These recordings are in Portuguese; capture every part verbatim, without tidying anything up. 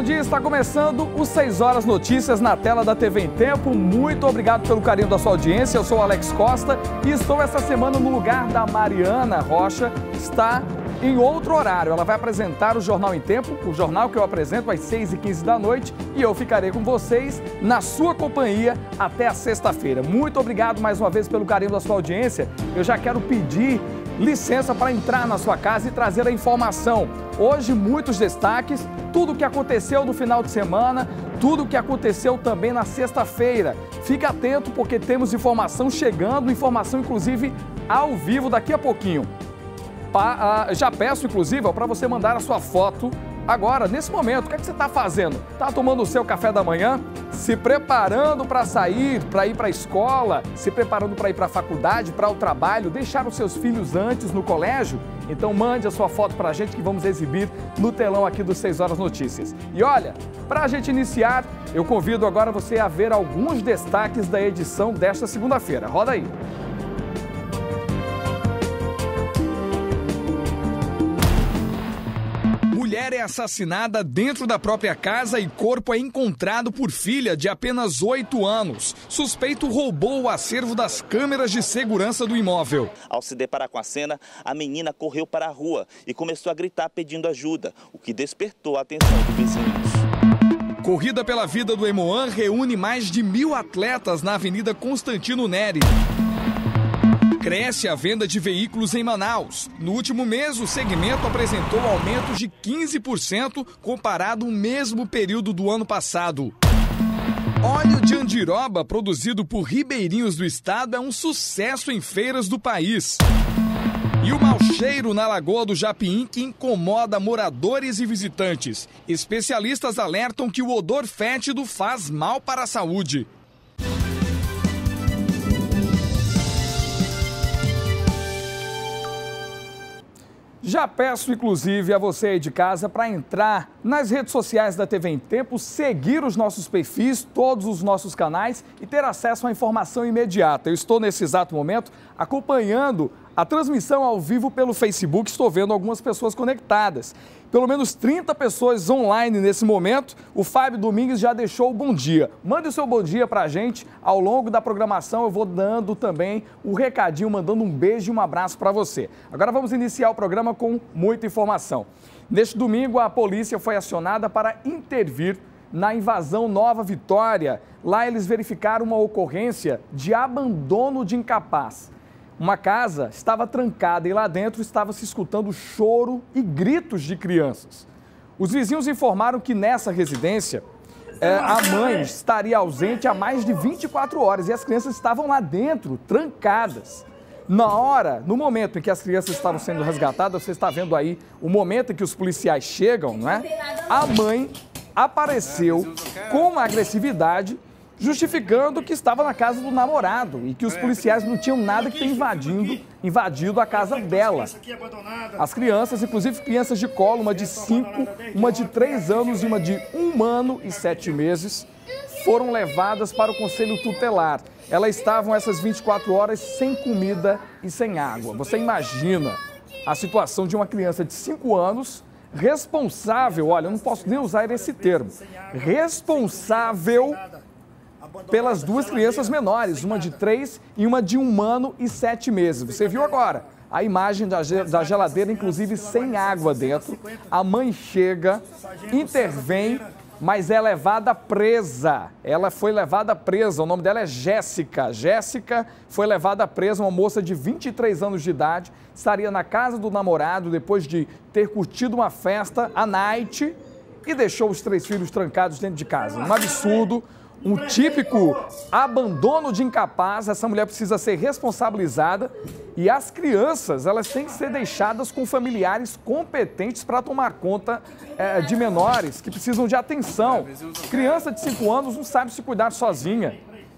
bom dia, está começando o seis horas Notícias na tela da T V em Tempo. Muito obrigado pelo carinho da sua audiência, eu sou o Alex Costa e estou essa semana no lugar da Mariana Rocha, está em outro horário. Ela vai apresentar o Jornal em Tempo, o jornal que eu apresento às seis e quinze da noite e eu ficarei com vocês na sua companhia até a sexta-feira. Muito obrigado mais uma vez pelo carinho da sua audiência. Eu já quero pedir licença para entrar na sua casa e trazer a informação. Hoje, muitos destaques, tudo o que aconteceu no final de semana, tudo o que aconteceu também na sexta-feira. Fique atento porque temos informação chegando, informação inclusive ao vivo daqui a pouquinho. Pa, uh, já peço, inclusive, para você mandar a sua foto agora, nesse momento. O que é que você está fazendo? Está tomando o seu café da manhã? Se preparando para sair, para ir para a escola? Se preparando para ir para a faculdade, para o trabalho? Deixar os seus filhos antes no colégio? Então mande a sua foto para a gente que vamos exibir no telão aqui do seis horas Notícias. E olha, para a gente iniciar, eu convido agora você a ver alguns destaques da edição desta segunda-feira. Roda aí. Mulher é assassinada dentro da própria casa e corpo é encontrado por filha de apenas oito anos. Suspeito roubou o acervo das câmeras de segurança do imóvel. Ao se deparar com a cena, a menina correu para a rua e começou a gritar pedindo ajuda, o que despertou a atenção dos vizinhos. Corrida pela Vida do Hemoan reúne mais de mil atletas na Avenida Constantino Neri. Cresce a venda de veículos em Manaus. No último mês, o segmento apresentou aumento de quinze por cento comparado ao mesmo período do ano passado. Óleo de andiroba produzido por ribeirinhos do estado é um sucesso em feiras do país. E o mau cheiro na Lagoa do Japim que incomoda moradores e visitantes. Especialistas alertam que o odor fétido faz mal para a saúde. Já peço, inclusive, a você aí de casa para entrar nas redes sociais da T V em Tempo, seguir os nossos perfis, todos os nossos canais e ter acesso à informação imediata. Eu estou, nesse exato momento, acompanhando a transmissão ao vivo pelo Facebook, estou vendo algumas pessoas conectadas. Pelo menos trinta pessoas online nesse momento. O Fábio Domingues já deixou o bom dia. Mande o seu bom dia para a gente. Ao longo da programação eu vou dando também o recadinho, mandando um beijo e um abraço para você. Agora vamos iniciar o programa com muita informação. Neste domingo a polícia foi acionada para intervir na invasão Nova Vitória. Lá eles verificaram uma ocorrência de abandono de incapaz. Uma casa estava trancada e lá dentro estava se escutando choro e gritos de crianças. Os vizinhos informaram que nessa residência é, a mãe estaria ausente há mais de vinte e quatro horas e as crianças estavam lá dentro, trancadas. Na hora, no momento em que as crianças estavam sendo resgatadas, você está vendo aí o momento em que os policiais chegam, não é? A mãe apareceu com agressividade, justificando que estava na casa do namorado e que os policiais não tinham nada que ter invadindo, invadido a casa dela. As crianças, inclusive crianças de colo, uma de cinco, uma de três anos e uma de um ano e sete meses, foram levadas para o conselho tutelar. Elas estavam essas vinte e quatro horas sem comida e sem água. Você imagina a situação de uma criança de cinco anos, responsável, olha, eu não posso nem usar esse termo, responsável pelas duas crianças menores, uma de três e uma de um ano e sete meses. Você viu agora a imagem da, da geladeira, inclusive sem água dentro. A mãe chega, intervém, mas é levada presa. Ela foi levada presa, o nome dela é Jéssica. Jéssica foi levada presa, uma moça de vinte e três anos de idade, estaria na casa do namorado depois de ter curtido uma festa à night e deixou os três filhos trancados dentro de casa. Um absurdo. Um típico abandono de incapaz. Essa mulher precisa ser responsabilizada e as crianças, elas têm que ser deixadas com familiares competentes para tomar conta é, de menores que precisam de atenção. Criança de cinco anos não sabe se cuidar sozinha.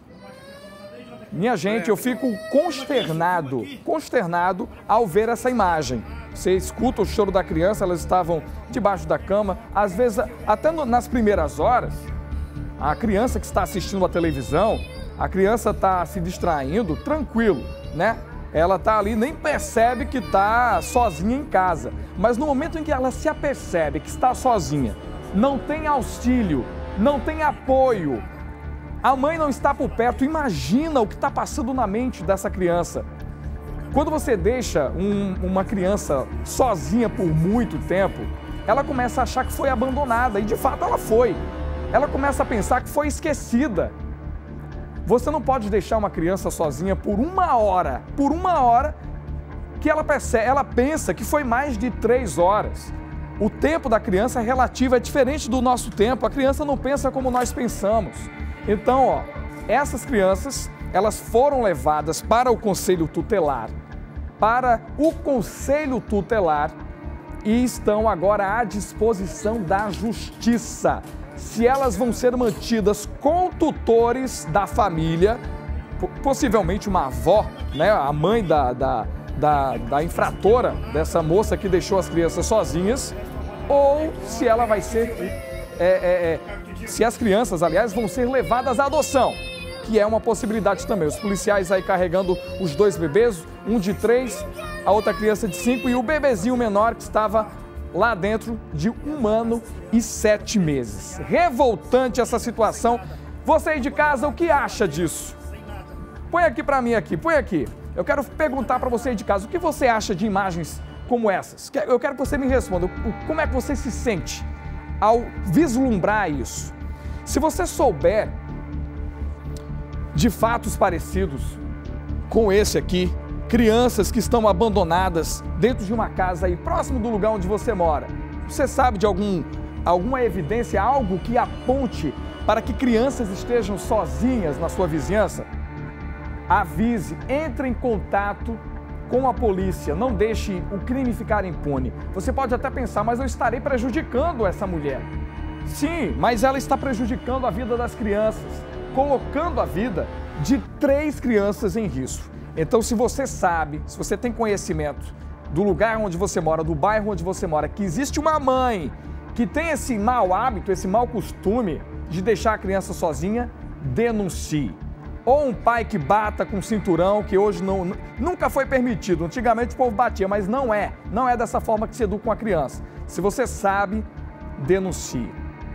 Minha gente, eu fico consternado, consternado ao ver essa imagem. Você escuta o choro da criança, elas estavam debaixo da cama, às vezes até no, nas primeiras horas. A criança que está assistindo a televisão, a criança está se distraindo, tranquilo, né? Ela está ali, nem percebe que está sozinha em casa. Mas no momento em que ela se apercebe que está sozinha, não tem auxílio, não tem apoio. A mãe não está por perto. Imagina o que está passando na mente dessa criança. Quando você deixa um, uma criança sozinha por muito tempo, ela começa a achar que foi abandonada, e de fato ela foi. Ela começa a pensar que foi esquecida. Você não pode deixar uma criança sozinha por uma hora, por uma hora que ela, percebe, ela pensa que foi mais de três horas. O tempo da criança é relativo, é diferente do nosso tempo. A criança não pensa como nós pensamos. Então, ó, essas crianças, elas foram levadas para o conselho tutelar, para o conselho tutelar, e estão agora à disposição da justiça. Se elas vão ser mantidas com tutores da família, possivelmente uma avó, né, a mãe da, da, da, da infratora, dessa moça que deixou as crianças sozinhas, ou se ela vai ser, é, é, é, se as crianças, aliás, vão ser levadas à adoção, que é uma possibilidade também. Os policiais aí carregando os dois bebês, um de três, a outra criança de cinco e o bebezinho menor que estava lá dentro de um ano e sete meses. Revoltante essa situação. Você aí de casa, o que acha disso? Põe aqui para mim aqui, põe aqui. Eu quero perguntar para você aí de casa, o que você acha de imagens como essas? Eu quero que você me responda, como é que você se sente ao vislumbrar isso? Se você souber de fatos parecidos com esse aqui, crianças que estão abandonadas dentro de uma casa aí próximo do lugar onde você mora, você sabe de algum, alguma evidência, algo que aponte para que crianças estejam sozinhas na sua vizinhança? Avise, entre em contato com a polícia, não deixe o crime ficar impune. Você pode até pensar, mas eu estarei prejudicando essa mulher. Sim, mas ela está prejudicando a vida das crianças, colocando a vida de três crianças em risco. Então, se você sabe, se você tem conhecimento do lugar onde você mora, do bairro onde você mora, que existe uma mãe que tem esse mau hábito, esse mau costume de deixar a criança sozinha, denuncie. Ou um pai que bata com cinturão, que hoje não, nunca foi permitido. Antigamente o povo batia, mas não é. Não é dessa forma que se educa uma criança. Se você sabe, denuncie.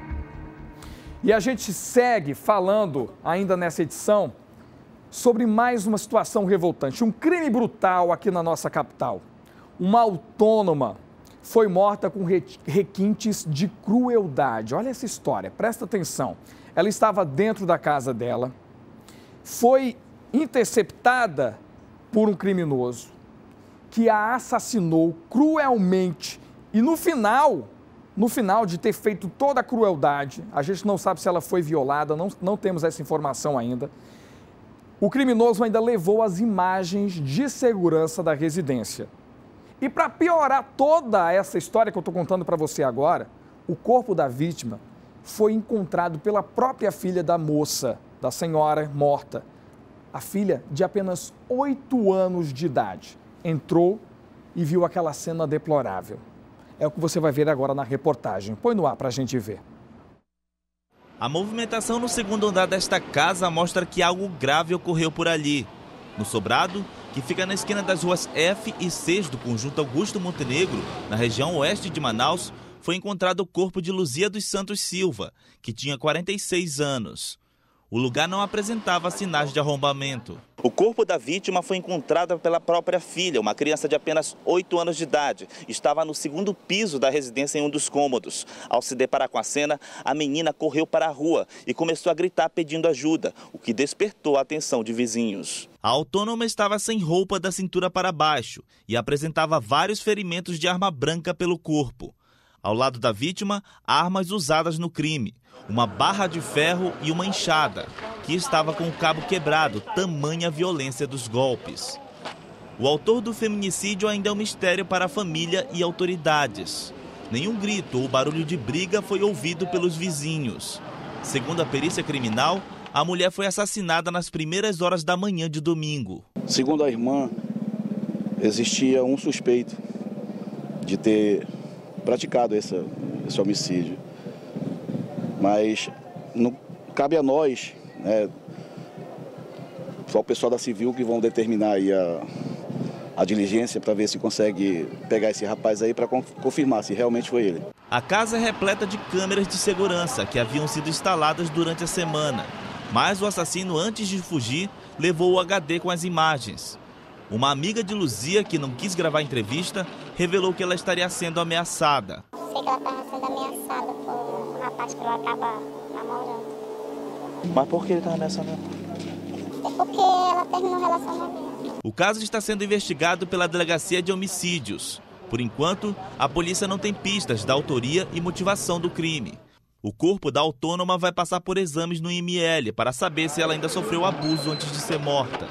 E a gente segue falando, ainda nessa edição, sobre mais uma situação revoltante. Um crime brutal aqui na nossa capital. Uma autônoma foi morta com requintes de crueldade. Olha essa história, presta atenção. Ela estava dentro da casa dela, foi interceptada por um criminoso que a assassinou cruelmente e no final, no final de ter feito toda a crueldade, a gente não sabe se ela foi violada, não, não temos essa informação ainda, o criminoso ainda levou as imagens de segurança da residência. E para piorar toda essa história que eu estou contando para você agora, o corpo da vítima foi encontrado pela própria filha da moça, da senhora morta. A filha de apenas oito anos de idade entrou e viu aquela cena deplorável. É o que você vai ver agora na reportagem. Põe no ar para a gente ver. A movimentação no segundo andar desta casa mostra que algo grave ocorreu por ali. No sobrado, que fica na esquina das ruas F e seis do conjunto Augusto Montenegro, na região oeste de Manaus, foi encontrado o corpo de Luzia dos Santos Silva, que tinha quarenta e seis anos. O lugar não apresentava sinais de arrombamento. O corpo da vítima foi encontrado pela própria filha, uma criança de apenas oito anos de idade. Estava no segundo piso da residência em um dos cômodos. Ao se deparar com a cena, a menina correu para a rua e começou a gritar pedindo ajuda, o que despertou a atenção de vizinhos. A autônoma estava sem roupa da cintura para baixo e apresentava vários ferimentos de arma branca pelo corpo. Ao lado da vítima, armas usadas no crime. Uma barra de ferro e uma enxada, que estava com o cabo quebrado, tamanha violência dos golpes. O autor do feminicídio ainda é um mistério para a família e autoridades. Nenhum grito ou barulho de briga foi ouvido pelos vizinhos. Segundo a perícia criminal, a mulher foi assassinada nas primeiras horas da manhã de domingo. Segundo a irmã, existia um suspeito de ter praticado esse, esse homicídio. Mas não cabe a nós, né, só o pessoal da Civil que vão determinar aí a, a diligência para ver se consegue pegar esse rapaz aí para confirmar se realmente foi ele. A casa é repleta de câmeras de segurança que haviam sido instaladas durante a semana. Mas o assassino, antes de fugir, levou o H D com as imagens. Uma amiga de Luzia, que não quis gravar a entrevista, revelou que ela estaria sendo ameaçada. Sei que ela estava sendo ameaçada por um rapaz que ela acaba namorando. Mas por que ele estava ameaçando ela? É porque ela terminou o relacionamento. O caso está sendo investigado pela Delegacia de Homicídios. Por enquanto, a polícia não tem pistas da autoria e motivação do crime. O corpo da autônoma vai passar por exames no I M L para saber se ela ainda sofreu abuso antes de ser morta.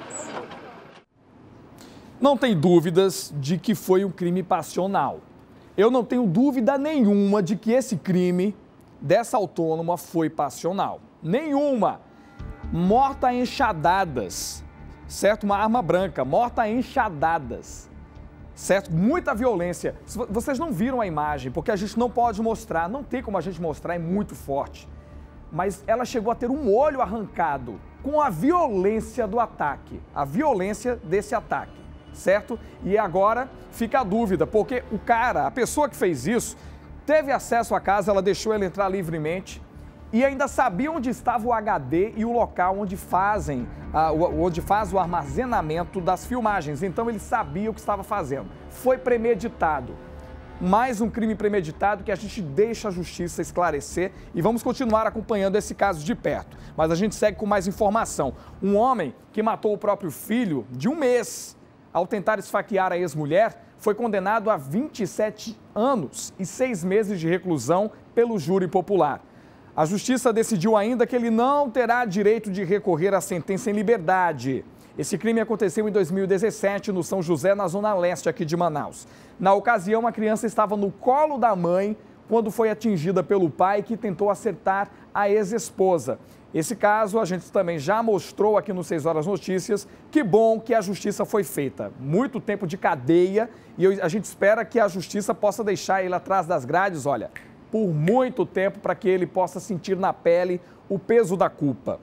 Não tem dúvidas de que foi um crime passional. Eu não tenho dúvida nenhuma de que esse crime dessa autônoma foi passional. Nenhuma. Morta a enxadadas, certo? Uma arma branca, morta a enxadadas, certo? Muita violência. Vocês não viram a imagem, porque a gente não pode mostrar, não tem como a gente mostrar, é muito forte. Mas ela chegou a ter um olho arrancado com a violência do ataque, a violência desse ataque, certo? E agora fica a dúvida, porque o cara, a pessoa que fez isso, teve acesso à casa, ela deixou ele entrar livremente e ainda sabia onde estava o H D e o local onde fazem, uh, onde faz o armazenamento das filmagens. Então ele sabia o que estava fazendo. Foi premeditado. Mais um crime premeditado que a gente deixa a justiça esclarecer e vamos continuar acompanhando esse caso de perto. Mas a gente segue com mais informação. Um homem que matou o próprio filho de um mês ao tentar esfaquear a ex-mulher foi condenado a vinte e sete anos e seis meses de reclusão pelo júri popular. A justiça decidiu ainda que ele não terá direito de recorrer à sentença em liberdade. Esse crime aconteceu em dois mil e dezessete no São José, na zona leste aqui de Manaus. Na ocasião, a criança estava no colo da mãe quando foi atingida pelo pai que tentou acertar a ex-esposa. Esse caso a gente também já mostrou aqui no seis horas Notícias. Que bom que a justiça foi feita. Muito tempo de cadeia e a gente espera que a justiça possa deixar ele atrás das grades, olha, por muito tempo, para que ele possa sentir na pele o peso da culpa.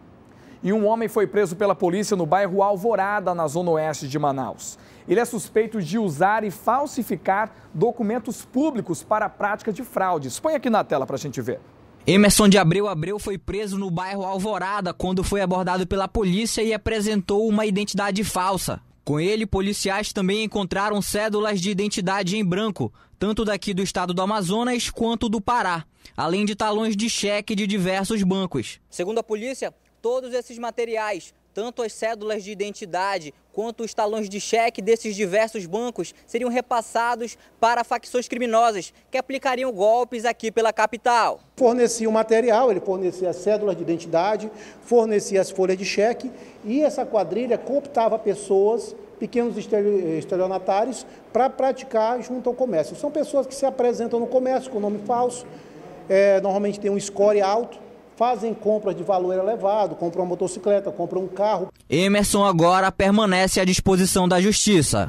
E um homem foi preso pela polícia no bairro Alvorada, na zona oeste de Manaus. Ele é suspeito de usar e falsificar documentos públicos para a prática de fraudes. Põe aqui na tela para a gente ver. Emerson de Abreu Abreu foi preso no bairro Alvorada quando foi abordado pela polícia e apresentou uma identidade falsa. Com ele, policiais também encontraram cédulas de identidade em branco, tanto daqui do estado do Amazonas quanto do Pará, além de talões de cheque de diversos bancos. Segundo a polícia, todos esses materiais, tanto as cédulas de identidade quanto os talões de cheque desses diversos bancos, seriam repassados para facções criminosas que aplicariam golpes aqui pela capital. Fornecia o material, ele fornecia as cédulas de identidade, fornecia as folhas de cheque e essa quadrilha cooptava pessoas, pequenos estelionatários, para praticar junto ao comércio. São pessoas que se apresentam no comércio com nome falso, é, normalmente tem um score alto, fazem compras de valor elevado, compram uma motocicleta, compram um carro. Emerson agora permanece à disposição da justiça.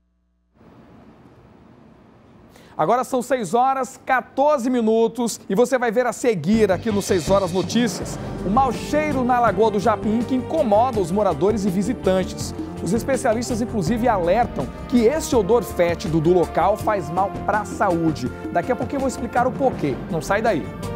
Agora são seis horas, quatorze minutos e você vai ver a seguir aqui no seis horas Notícias o mau cheiro na Lagoa do Japim que incomoda os moradores e visitantes. Os especialistas, inclusive, alertam que esse odor fétido do local faz mal para a saúde. Daqui a pouquinho eu vou explicar o porquê. Não sai daí.